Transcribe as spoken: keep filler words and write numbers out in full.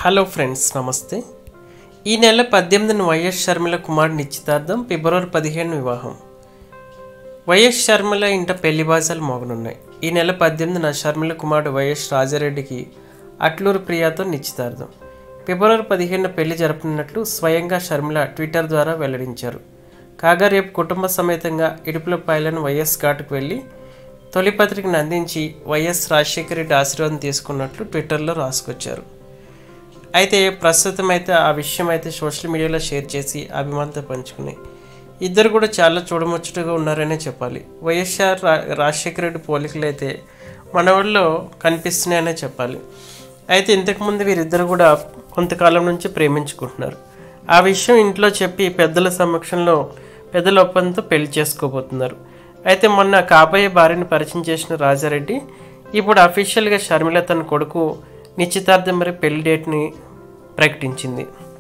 Hello friends, నమస్తే. ఈ నెల పద్దెనిమిదిన వైఎస్ షర్మిల కుమారుడు నిశ్చితార్థం, ఫిబ్రవరి పదిహేను వివాహం. వైఎస్ షర్మిల ఇంట పెళ్లి బాజాలు మోగనున్నాయి. ఈ నెల పద్దెనిమిదిన షర్మిల కుమారుడు వైఎస్ రాజారెడ్డికి అట్లూరు ప్రియాతో నిశ్చితార్థం, ఫిబ్రవరి పదిహేనున పెళ్లి జరపనున్నట్లు స్వయంగా షర్మిల ట్విట్టర్ ద్వారా వెల్లడించారు. కాగా రేపు కుటుంబ సమేతంగా ఇడుపులపాయలను వైఎస్ ఘాటుకు వెళ్ళి తొలి పత్రికను అందించి వైఎస్ రాజశేఖర రెడ్డి ఆశీర్వాదం తీసుకున్నట్లు ట్విట్టర్లో రాసుకొచ్చారు. అయితే ప్రస్తుతం అయితే ఆ విషయం అయితే సోషల్ మీడియాలో షేర్ చేసి అభిమానులతో పంచుకున్నాయి. ఇద్దరు కూడా చాలా చూడముచ్చటగా ఉన్నారనే చెప్పాలి. వైఎస్ఆర్ రా రాజశేఖర రెడ్డి పోలికలు అయితే మన వాళ్ళలో కనిపిస్తున్నాయనే చెప్పాలి. అయితే ఇంతకుముందు వీరిద్దరు కూడా కొంతకాలం నుంచి ప్రేమించుకుంటున్నారు. ఆ విషయం ఇంట్లో చెప్పి పెద్దల సమక్షంలో పెద్దల ఒప్పందంతో పెళ్లి చేసుకోబోతున్నారు. అయితే మొన్న కాబోయే భార్యను పరిచయం చేసిన రాజారెడ్డి ఇప్పుడు అఫీషియల్గా షర్మిల తన కొడుకు నిశ్చితార్థం మరి పెళ్లి డేట్ని ప్రకటించింది.